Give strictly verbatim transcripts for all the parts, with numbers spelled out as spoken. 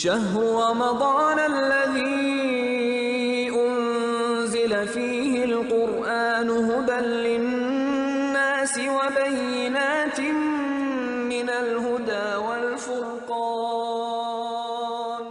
شهر رمضان الذي أنزل فيه القرآن هدى للناس وبينات من الهدى والفرقان.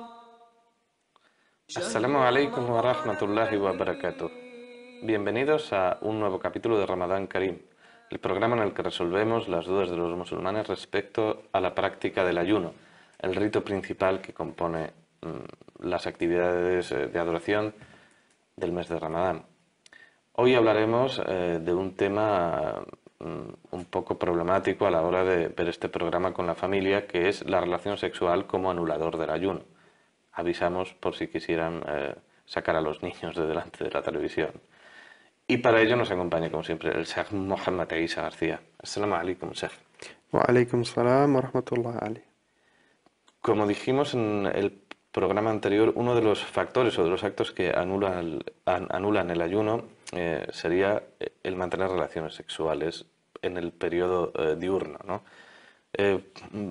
Assalamu alaikum wa rahmatullahi wa barakatuh. Bienvenidos a un nuevo capítulo de Ramadán Karim, el programa en el que resolvemos las dudas de los musulmanes respecto a la práctica del ayuno, el rito principal que compone mmm, las actividades de adoración del mes de Ramadán. Hoy hablaremos eh, de un tema mmm, un poco problemático a la hora de ver este programa con la familia, que es la relación sexual como anulador del ayuno. Avisamos por si quisieran eh, sacar a los niños de delante de la televisión. Y para ello nos acompaña, como siempre, el Sheikh Mohamed Isa García. Assalamu alaikum, Sheikh. Wa alaikum salam wa rahmatullahi alayhi. Como dijimos en el programa anterior, uno de los factores o de los actos que anulan, anulan el ayuno eh, sería el mantener relaciones sexuales en el periodo eh, diurno, ¿no? Eh,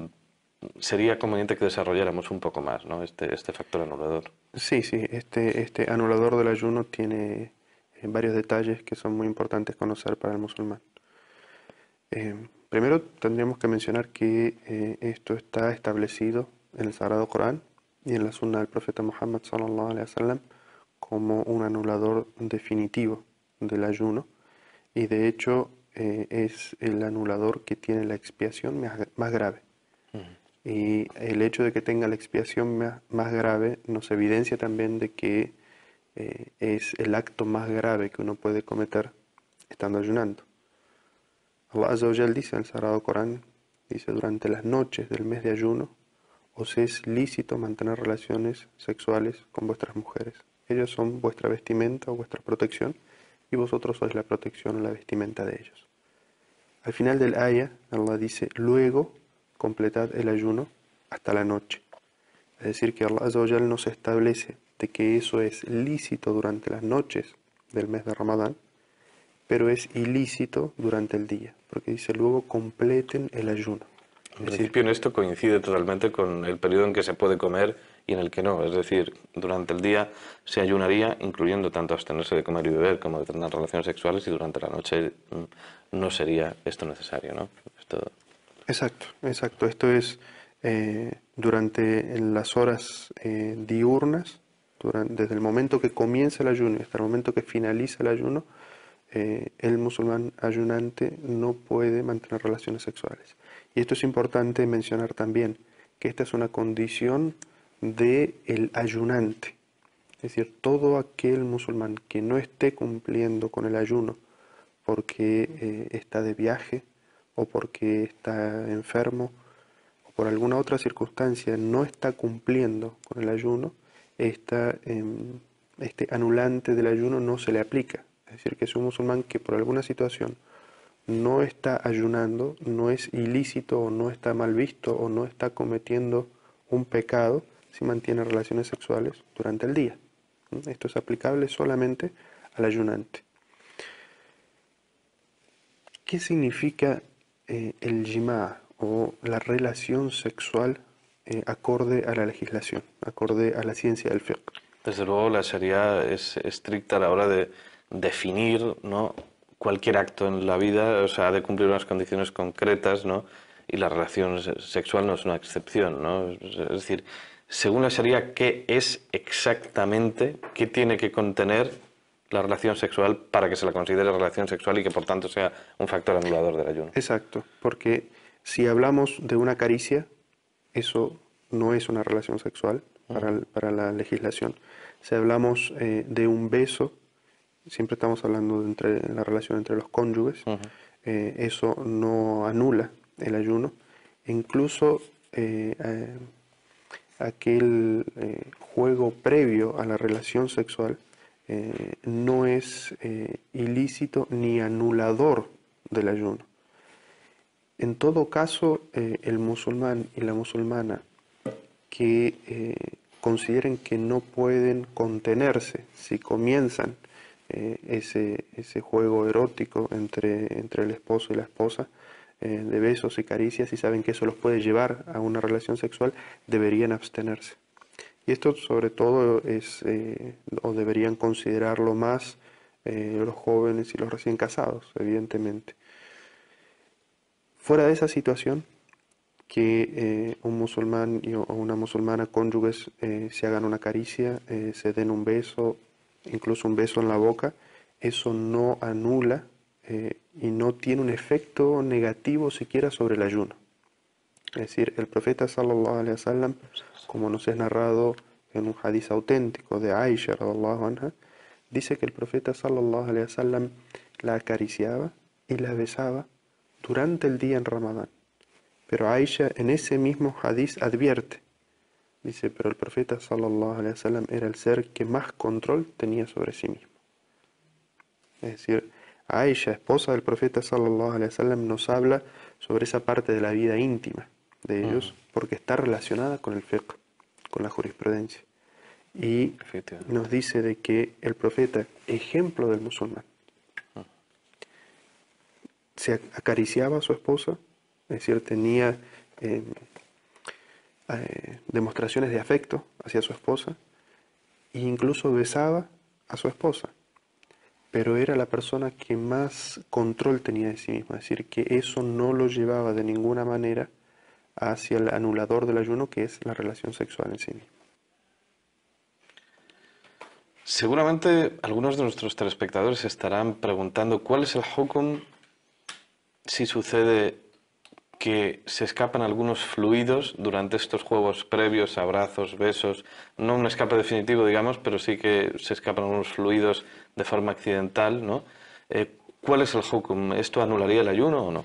Sería conveniente que desarrolláramos un poco más, ¿no? este, este factor anulador. Sí, sí, este, este anulador del ayuno tiene eh, varios detalles que son muy importantes conocer para el musulmán. Eh, primero tendríamos que mencionar que eh, esto está establecido en el Sagrado Corán y en la Sunna del profeta Muhammad sallallahu alaihi wasallam como un anulador definitivo del ayuno, y de hecho eh, es el anulador que tiene la expiación más, más grave. Uh-huh. Y el hecho de que tenga la expiación más, más grave nos evidencia también de que eh, es el acto más grave que uno puede cometer estando ayunando. Allah Azza wa Jal dice en el Sagrado Corán, dice: durante las noches del mes de ayuno os es lícito mantener relaciones sexuales con vuestras mujeres. Ellos son vuestra vestimenta o vuestra protección, y vosotros sois la protección o la vestimenta de ellos. Al final del ayah, Allah dice: luego completad el ayuno hasta la noche. Es decir, que Allah Azza wa Jal nos establece de que eso es lícito durante las noches del mes de Ramadán, pero es ilícito durante el día, porque dice: luego completen el ayuno. En principio, en esto coincide totalmente con el periodo en que se puede comer y en el que no. Es decir, durante el día se ayunaría, incluyendo tanto abstenerse de comer y beber como de tener relaciones sexuales, y durante la noche no sería esto necesario, ¿no? Esto... Exacto, exacto. Esto es eh, durante las horas eh, diurnas, durante, desde el momento que comienza el ayuno hasta el momento que finaliza el ayuno, eh, el musulmán ayunante no puede mantener relaciones sexuales. Y esto es importante mencionar también, que esta es una condición del ayunante. Es decir, todo aquel musulmán que no esté cumpliendo con el ayuno porque eh, está de viaje, o porque está enfermo, o por alguna otra circunstancia no está cumpliendo con el ayuno, esta, eh, este anulante del ayuno no se le aplica. Es decir, que es un musulmán que por alguna situación no está ayunando, no es ilícito o no está mal visto o no está cometiendo un pecado si mantiene relaciones sexuales durante el día. Esto es aplicable solamente al ayunante. ¿Qué significa eh, el jima' o la relación sexual eh, acorde a la legislación, acorde a la ciencia del fiqh? Desde luego la sharia es estricta a la hora de definir, ¿no?, cualquier acto en la vida, o sea, ha de cumplir unas condiciones concretas, ¿no?, y la relación sexual no es una excepción, ¿no? Es decir, según la sharia, ¿qué es exactamente, qué tiene que contener la relación sexual para que se la considere relación sexual y que por tanto sea un factor anulador del ayuno? Exacto, porque si hablamos de una caricia, eso no es una relación sexual para, uh-huh. para la legislación. Si hablamos eh, de un beso, siempre estamos hablando de entre, la relación entre los cónyuges, uh-huh. eh, eso no anula el ayuno. E incluso eh, eh, aquel eh, juego previo a la relación sexual Eh, no es eh, ilícito ni anulador del ayuno. En todo caso, eh, el musulmán y la musulmana que eh, consideren que no pueden contenerse si comienzan eh, ese, ese juego erótico entre, entre el esposo y la esposa, eh, de besos y caricias, y saben que eso los puede llevar a una relación sexual, deberían abstenerse. Y esto sobre todo es, eh, o deberían considerarlo más eh, los jóvenes y los recién casados, evidentemente. Fuera de esa situación, que eh, un musulmán y, o una musulmana cónyuges eh, se hagan una caricia, eh, se den un beso, incluso un beso en la boca, eso no anula eh, y no tiene un efecto negativo siquiera sobre el ayuno. Es decir, el profeta sallallahu alaihi wasallam, como nos es narrado en un hadiz auténtico de Aisha radhiallahu anha, dice que el profeta sallallahu alaihi wasallam la acariciaba y la besaba durante el día en Ramadán. Pero Aisha en ese mismo hadiz advierte, dice, pero el profeta sallallahu alaihi wasallam era el ser que más control tenía sobre sí mismo. Es decir, Aisha, esposa del profeta sallallahu alaihi wasallam, nos habla sobre esa parte de la vida íntima de ellos, porque está relacionada con el fiqh, con la jurisprudencia. Y nos dice de que el profeta, ejemplo del musulmán, se acariciaba a su esposa, es decir, tenía eh, eh, demostraciones de afecto hacia su esposa e incluso besaba a su esposa, pero era la persona que más control tenía de sí misma, es decir, que eso no lo llevaba de ninguna manera hacia el anulador del ayuno, que es la relación sexual en sí misma. Seguramente algunos de nuestros telespectadores estarán preguntando cuál es el hukum si sucede que se escapan algunos fluidos durante estos juegos previos, abrazos, besos, no un escape definitivo, digamos, pero sí que se escapan algunos fluidos de forma accidental, ¿no? Eh, ¿Cuál es el hukum? ¿Esto anularía el ayuno o no?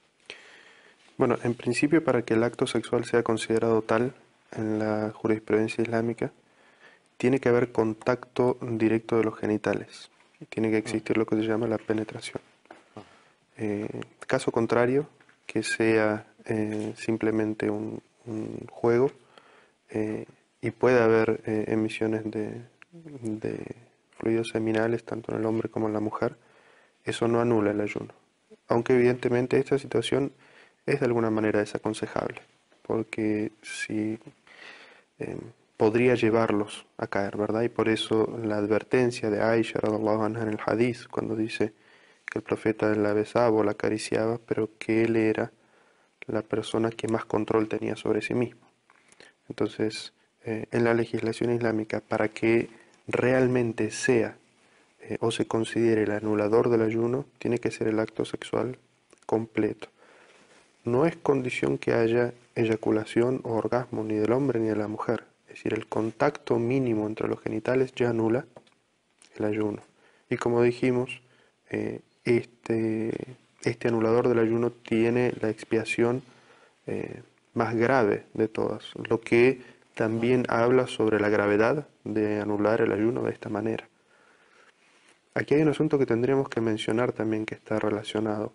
Bueno, en principio, para que el acto sexual sea considerado tal en la jurisprudencia islámica, tiene que haber contacto directo de los genitales. Tiene que existir lo que se llama la penetración. Eh, caso contrario, que sea eh, simplemente un, un juego eh, y puede haber eh, emisiones de, de fluidos seminales tanto en el hombre como en la mujer, eso no anula el ayuno. Aunque evidentemente esta situación es de alguna manera desaconsejable, porque si eh, podría llevarlos a caer, ¿verdad? Y por eso la advertencia de Aisha radhiallahu anha en el hadith, cuando dice que el profeta la besaba o la acariciaba, pero que él era la persona que más control tenía sobre sí mismo. Entonces, eh, en la legislación islámica, para que realmente sea eh, o se considere el anulador del ayuno, tiene que ser el acto sexual completo. No es condición que haya eyaculación o orgasmo ni del hombre ni de la mujer. Es decir, el contacto mínimo entre los genitales ya anula el ayuno. Y como dijimos, eh, este, este anulador del ayuno tiene la expiación eh, más grave de todas, lo que también habla sobre la gravedad de anular el ayuno de esta manera. Aquí hay un asunto que tendríamos que mencionar también que está relacionado,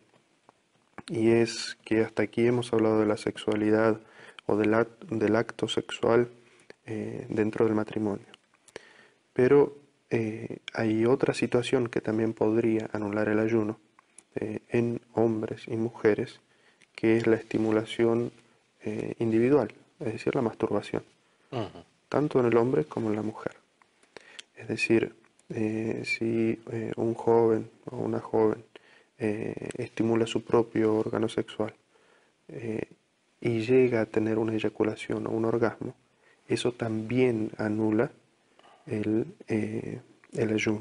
y es que hasta aquí hemos hablado de la sexualidad o del, act, del acto sexual eh, dentro del matrimonio. Pero eh, hay otra situación que también podría anular el ayuno eh, en hombres y mujeres, que es la estimulación eh, individual, es decir, la masturbación, uh-huh. tanto en el hombre como en la mujer. Es decir, eh, si eh, un joven o una joven eh, estimula su propio órgano sexual eh, y llega a tener una eyaculación o un orgasmo, eso también anula el, eh, el ayuno.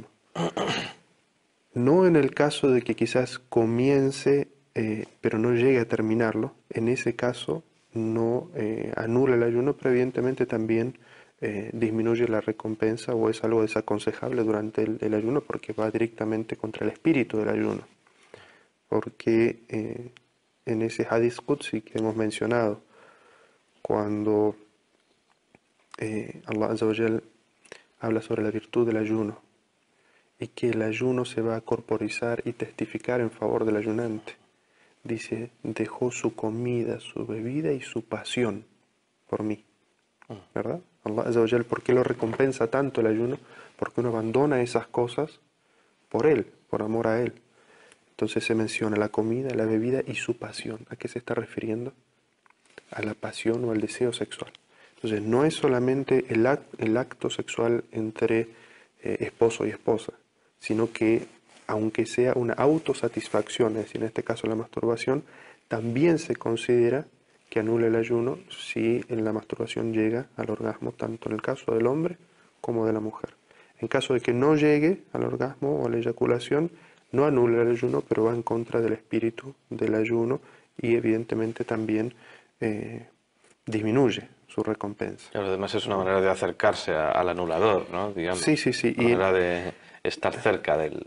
No en el caso de que quizás comience eh, pero no llegue a terminarlo, en ese caso no eh, anula el ayuno, pero evidentemente también eh, disminuye la recompensa o es algo desaconsejable durante el, el ayuno, porque va directamente contra el espíritu del ayuno. Porque eh, en ese Hadith Qudsi que hemos mencionado, cuando eh, Allah Azza wa Jal habla sobre la virtud del ayuno y que el ayuno se va a corporizar y testificar en favor del ayunante, dice, dejó su comida, su bebida y su pasión por mí, ¿verdad? Allah Azza wa Jal, ¿por qué lo recompensa tanto el ayuno? Porque uno abandona esas cosas por Él, por amor a Él. Entonces se menciona la comida, la bebida y su pasión. ¿A qué se está refiriendo? A la pasión o al deseo sexual. Entonces, no es solamente el, act, el acto sexual entre eh, esposo y esposa, sino que, aunque sea una autosatisfacción, es decir, en este caso la masturbación, también se considera que anula el ayuno si en la masturbación llega al orgasmo, tanto en el caso del hombre como de la mujer. En caso de que no llegue al orgasmo o a la eyaculación, no anula el ayuno, pero va en contra del espíritu del ayuno y evidentemente también eh, disminuye su recompensa. Claro, además es una manera de acercarse a, al anulador, ¿no? Digamos, Sí, sí, sí. una Y, manera de estar cerca del...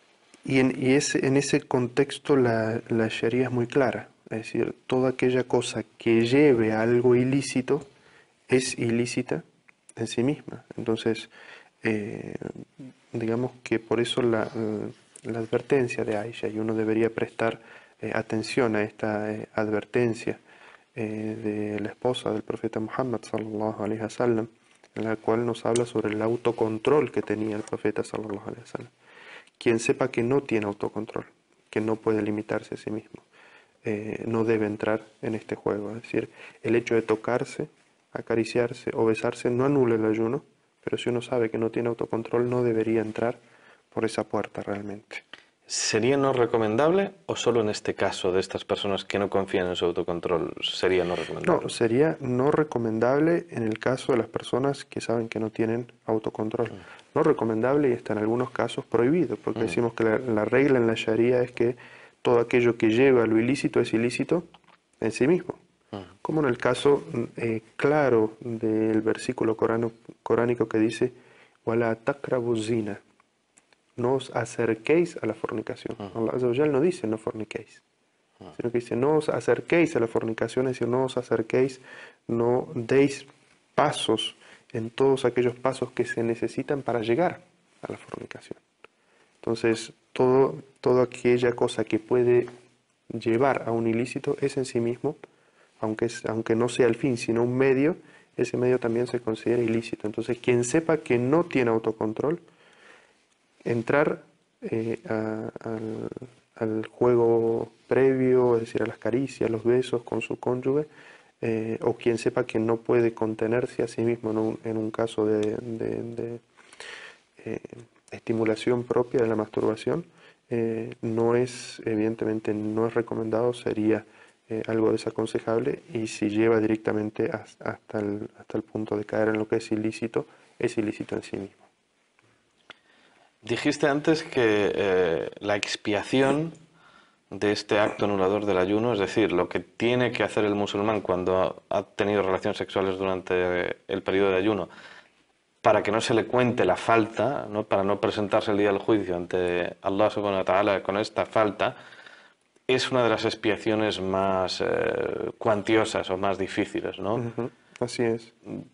y, en, y ese, en ese contexto la, la Sharia es muy clara. Es decir, toda aquella cosa que lleve a algo ilícito es ilícita en sí misma. Entonces, eh, digamos que por eso la, la advertencia de Aisha, y uno debería prestar eh, atención a esta eh, advertencia eh, de la esposa del profeta Muhammad sallallahu alaihi wasallam, en la cual nos habla sobre el autocontrol que tenía el profeta sallallahu alaihi wasallam. Quien sepa que no tiene autocontrol, que no puede limitarse a sí mismo, eh, no debe entrar en este juego. Es decir, el hecho de tocarse, acariciarse o besarse no anula el ayuno, pero si uno sabe que no tiene autocontrol no debería entrar por esa puerta realmente. ¿Sería no recomendable o solo en este caso de estas personas que no confían en su autocontrol sería no recomendable? No, sería no recomendable en el caso de las personas que saben que no tienen autocontrol. Mm. No recomendable y está en algunos casos prohibido, porque mm. decimos que la, la regla en la Sharia es que todo aquello que lleva a lo ilícito es ilícito en sí mismo. Mm. Como en el caso eh, claro del versículo corano, coránico que dice «Wala taqrabu zina», no os acerquéis a la fornicación. Mm. Allah Azza wa Jal no dice no forniquéis, sino que dice, no os acerquéis a la fornicación, es decir, no os acerquéis, no deis pasos en todos aquellos pasos que se necesitan para llegar a la fornicación. Entonces, todo, toda aquella cosa que puede llevar a un ilícito es en sí mismo, aunque, es, aunque no sea el fin, sino un medio, ese medio también se considera ilícito. Entonces, quien sepa que no tiene autocontrol, entrar eh, a, al, al juego previo, es decir, a las caricias, los besos con su cónyuge, eh, o quien sepa que no puede contenerse a sí mismo en un, en un caso de, de, de eh, estimulación propia de la masturbación, eh, no es, evidentemente, no es recomendado, sería eh, algo desaconsejable, y si lleva directamente hasta, hasta, el, hasta el punto de caer en lo que es ilícito, es ilícito en sí mismo. Dijiste antes que eh, la expiación de este acto anulador del ayuno, es decir, lo que tiene que hacer el musulmán cuando ha tenido relaciones sexuales durante el periodo de ayuno, para que no se le cuente la falta, ¿no? Para no presentarse el día del juicio ante Allah subhanahu wa ta'ala con esta falta, es una de las expiaciones más eh, cuantiosas o más difíciles, ¿no? Uh-huh. Así es.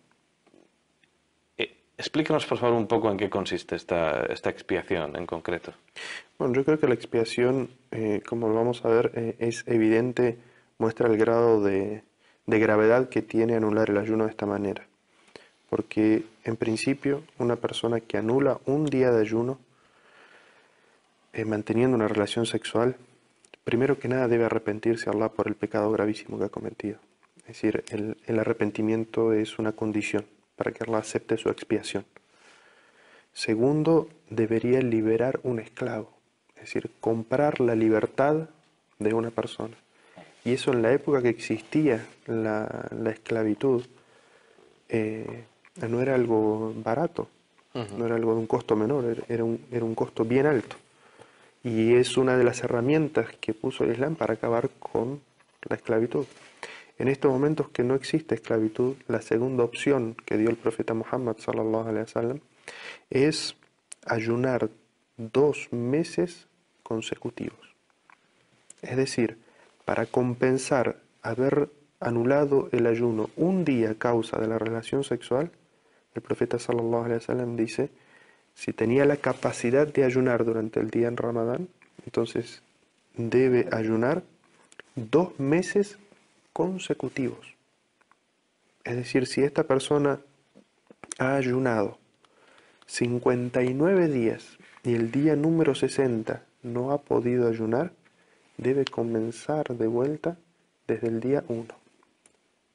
Explícanos, por favor, un poco en qué consiste esta, esta expiación en concreto. Bueno, yo creo que la expiación, eh, como lo vamos a ver, eh, es evidente, muestra el grado de, de gravedad que tiene anular el ayuno de esta manera. Porque, en principio, una persona que anula un día de ayuno, eh, manteniendo una relación sexual, primero que nada debe arrepentirse a Allah por el pecado gravísimo que ha cometido. Es decir, el, el arrepentimiento es una condición para que Allah acepte su expiación. Segundo, debería liberar un esclavo, es decir, comprar la libertad de una persona. Y eso en la época que existía la, la esclavitud, eh, no era algo barato, uh-huh. no era algo de un costo menor, era un, era un costo bien alto. Y es una de las herramientas que puso el Islam para acabar con la esclavitud. En estos momentos que no existe esclavitud, la segunda opción que dio el profeta Muhammad sallallahu alaihi wasallam es ayunar dos meses consecutivos. Es decir, para compensar haber anulado el ayuno un día a causa de la relación sexual, el profeta sallallahu alaihi wasallam dice, si tenía la capacidad de ayunar durante el día en Ramadán, entonces debe ayunar dos meses consecutivos. Es decir, si esta persona ha ayunado cincuenta y nueve días y el día número sesenta no ha podido ayunar, debe comenzar de vuelta desde el día uno.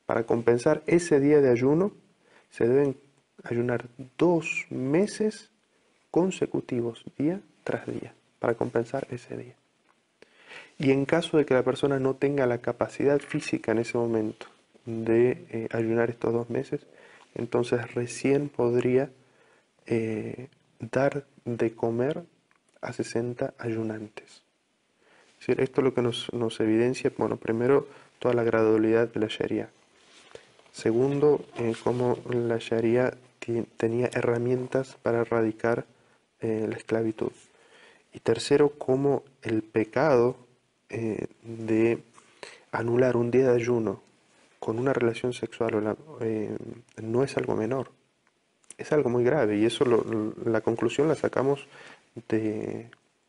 Para compensar ese día de ayuno, se deben ayunar dos meses consecutivos, día tras día, para compensar ese día. Y en caso de que la persona no tenga la capacidad física en ese momento de eh, ayunar estos dos meses, entonces recién podría eh, dar de comer a sesenta ayunantes. Es decir, esto es lo que nos, nos evidencia, bueno, primero, toda la gradualidad de la Sharia. Segundo, eh, cómo la Sharia tenía herramientas para erradicar eh, la esclavitud. Y tercero, cómo el pecado eh, de anular un día de ayuno con una relación sexual o la, eh, no es algo menor, es algo muy grave. Y eso lo, la conclusión la sacamos de,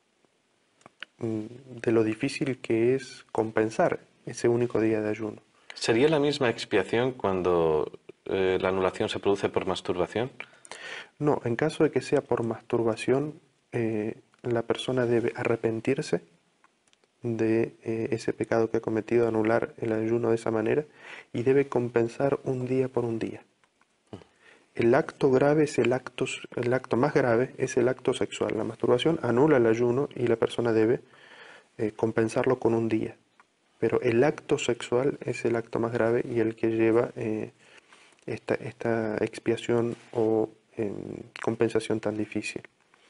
de lo difícil que es compensar ese único día de ayuno. ¿Sería la misma expiación cuando eh, la anulación se produce por masturbación? No, en caso de que sea por masturbación, eh, la persona debe arrepentirse de eh, ese pecado que ha cometido, anular el ayuno de esa manera, y debe compensar un día por un día. El acto grave es el acto, el acto más grave es el acto sexual. La masturbación anula el ayuno y la persona debe eh, compensarlo con un día. Pero el acto sexual es el acto más grave y el que lleva eh, esta, esta expiación o eh, compensación tan difícil.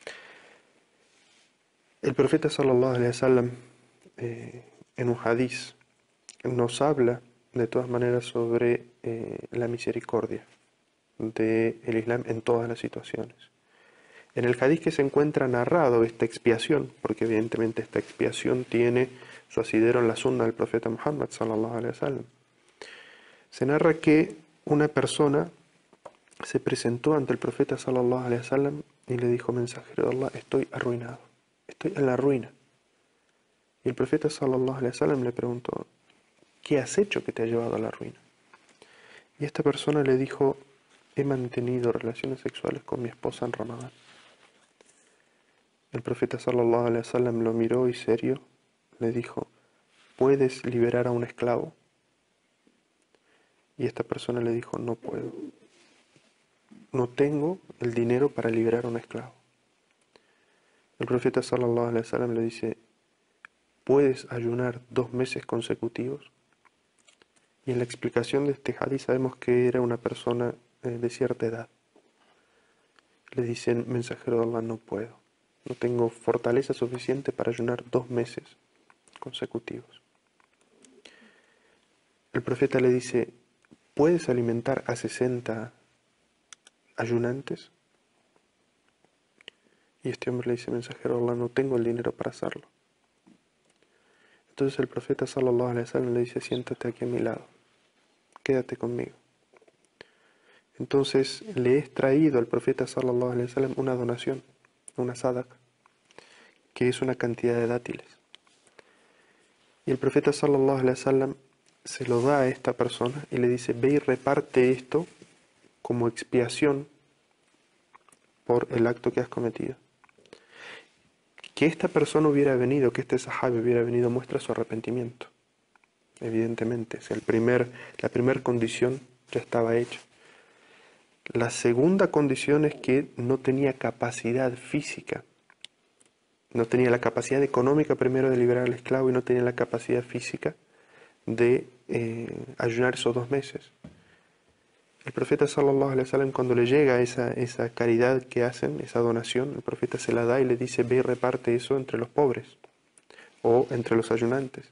El profeta sallallahu alaihi wasallam eh, en un hadiz nos habla de todas maneras sobre eh, la misericordia del Islam en todas las situaciones. En el hadiz que se encuentra narrado esta expiación, porque evidentemente esta expiación tiene su asidero en la sunna del profeta Muhammad sallallahu alaihi wasallam, se narra que una persona se presentó ante el profeta sallallahu alaihi wasallam y le dijo: mensajero de Allah, estoy arruinado, estoy en la ruina. Y el profeta sallallahu alaihi wasallam le preguntó: ¿qué has hecho que te ha llevado a la ruina? Y esta persona le dijo: he mantenido relaciones sexuales con mi esposa en Ramadán. El profeta sallallahu alaihi wasallam lo miró y serio le dijo: ¿puedes liberar a un esclavo? Y esta persona le dijo: no puedo. No tengo el dinero para liberar a un esclavo. El profeta sallallahu alaihi wasallam le dice: ¿puedes ayunar dos meses consecutivos? Y en la explicación de este hadith sabemos que era una persona eh, de cierta edad. Le dicen: mensajero de Allah, no puedo. No tengo fortaleza suficiente para ayunar dos meses consecutivos. El profeta le dice: ¿puedes alimentar a sesenta ayunantes? Y este hombre le dice: mensajero de Allah, no tengo el dinero para hacerlo. Entonces el profeta sallallahu alaihi wasallam le dice: siéntate aquí a mi lado, quédate conmigo. Entonces le he traído al profeta sallallahu alaihi wasallam una donación, una sadaqa, que es una cantidad de dátiles. Y el profeta sallallahu alaihi wasallam se lo da a esta persona y le dice: ve y reparte esto como expiación por el acto que has cometido. Que esta persona hubiera venido, que este sahabi hubiera venido, muestra su arrepentimiento. Evidentemente, o sea, el primer, la primera condición ya estaba hecha. La segunda condición es que no tenía capacidad física. No tenía la capacidad económica primero de liberar al esclavo y no tenía la capacidad física de eh, ayunar esos dos meses. El profeta sallallahu alaihi wasallam, cuando le llega esa, esa caridad que hacen, esa donación, el profeta se la da y le dice: ve y reparte eso entre los pobres o entre los ayunantes.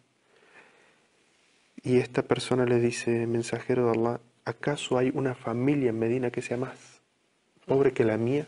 Y esta persona le dice: mensajero de Allah, ¿acaso hay una familia en Medina que sea más pobre que la mía?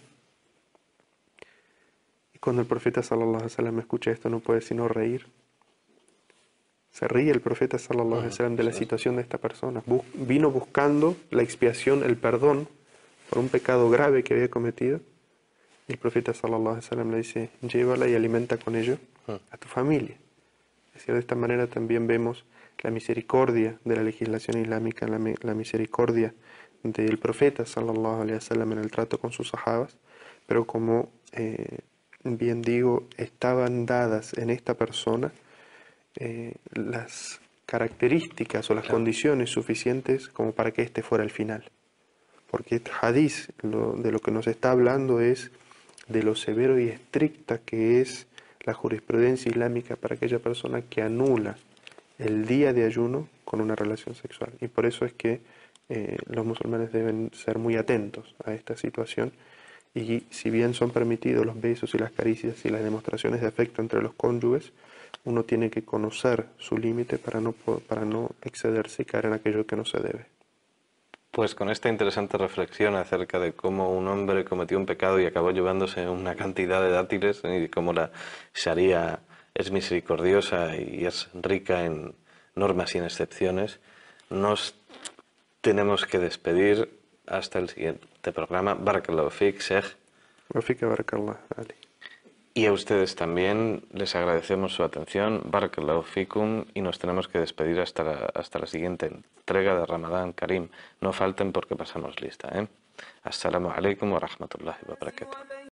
Y cuando el profeta sallallahu alaihi wasallam escucha esto, no puede sino reír. Se ríe el profeta sallallahu alaihi wasallam de la situación de esta persona. Bus- vino buscando la expiación, el perdón por un pecado grave que había cometido. Y el profeta sallallahu alaihi wasallam le dice: llévala y alimenta con ello a tu familia. Es decir, de esta manera también vemos la misericordia de la legislación islámica, la, la misericordia del profeta sallallahu alaihi wasallam en el trato con sus sahabas, pero como eh, bien digo, estaban dadas en esta persona Eh, las características o las Claro. condiciones suficientes como para que este fuera el final. Porque este hadiz lo, de lo que nos está hablando es de lo severo y estricta que es la jurisprudencia islámica para aquella persona que anula el día de ayuno con una relación sexual. Y por eso es que eh, los musulmanes deben ser muy atentos a esta situación. Y si bien son permitidos los besos y las caricias y las demostraciones de afecto entre los cónyuges, uno tiene que conocer su límite para no, po- para no excederse y caer en aquello que no se debe. Pues con esta interesante reflexión acerca de cómo un hombre cometió un pecado y acabó llevándose una cantidad de dátiles y cómo la Sharia es misericordiosa y es rica en normas y en excepciones, nos tenemos que despedir hasta el siguiente programa. Barakallahu fik, Sheikh. Rafika Barakallah, Ali. Y a ustedes también les agradecemos su atención. Barakallahu fikum, y nos tenemos que despedir hasta la, hasta la siguiente entrega de Ramadán Karim. No falten porque pasamos lista, ¿eh? Assalamu alaikum wa rahmatullahi wa barakatuh.